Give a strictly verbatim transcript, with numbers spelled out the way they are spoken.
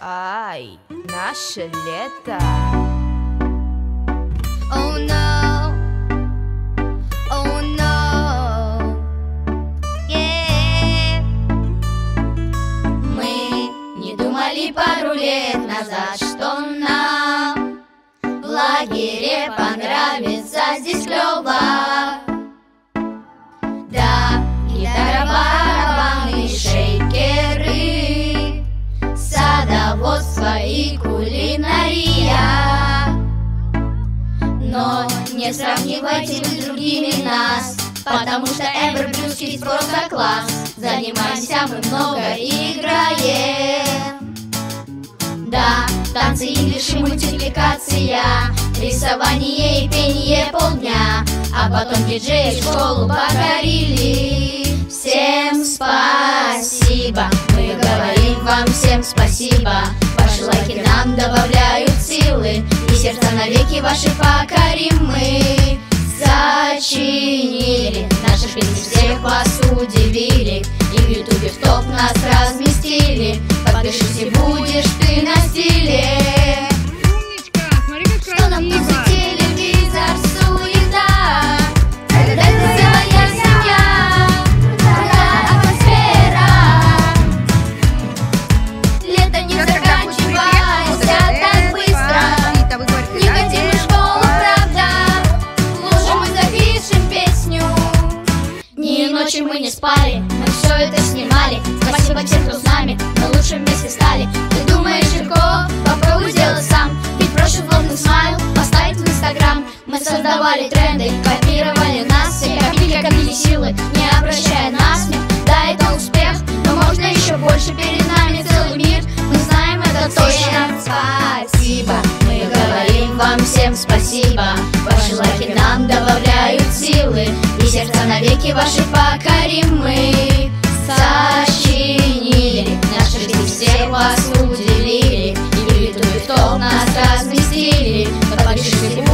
Ай, наше лето. Oh no, oh no, yeah. Мы не думали пару лет назад, что нам в лагере понравится здесь клёво. Да, гитара, барабаны, шейкеры, садоводство и кулинария. Но не сравнивайте вы с другими нас, потому что Everblues Kids просто класс. Занимаемся мы много, играем. Да, танцы, инглиш и мультипликация, рисование и пение полдня, а потом диджеи школу покорили. Всем спасибо, мы говорим вам всем спасибо. Ваши лайки нам добавляют силы, и сердца навеки ваши покорим мы. Сочинили наши песни, всех вас удивили, и в ютубе в топ нас разместили. Подпишись и будешь ты на стиле. Умничка, смотри, как Что нам тут за телевизор, суета, когда это своя семья, другая атмосфера. Лето не заканчивается так быстро. Не хотим в школу, правда, лучше мы запишем песню. Дни и ночи мы не спали, мы все это снимали. Спасибо тем, кто с нами, мы лучше вместе стали. Ты думаешь легко? Попробуй сделать сам. Ведь проще злобный смайл поставить в инстаграм. Мы создавали тренды, копировали нас, все копили, копили силы, не обращая на смех. Да, это успех, но можно еще больше. Перед нами целый мир, мы знаем это точно. Спасибо, мы говорим вам всем спасибо. Ваши лайки нам добавляют силы, и сердца навеки ваши покорим мы. Сочинили наши песни, всех вас удивили, и в ютубе в топ нас разместили. Подпишись и